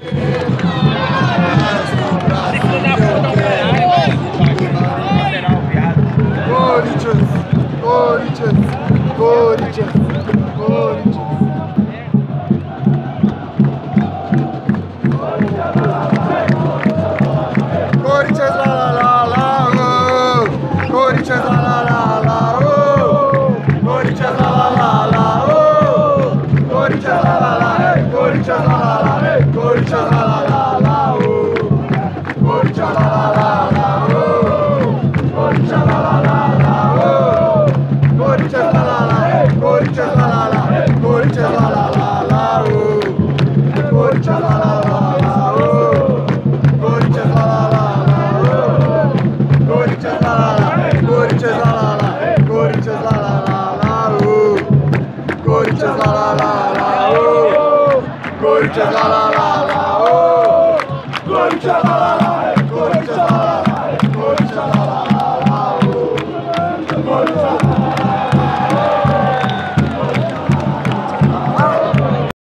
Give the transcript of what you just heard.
Corinthians, Corinthians, Corinthians, Corinthians. Corinthians la la la oh. Corinthians la la la oh. Corinthians la la la oh. Corinthians la la hey. Corinthians la la hey. Corinthians la la oh. Corinthians la la oh. Corinthians la la oh. Corinthians la la hey. Corinthians la la hey. Corinthians la la oh. Corinthians la la oh. Corinthians la la Corinthians la la Corinthians la la Corinthians la la Corinthians la la Corinthians la la Corinthians la la Corinthians la la Corinthians la la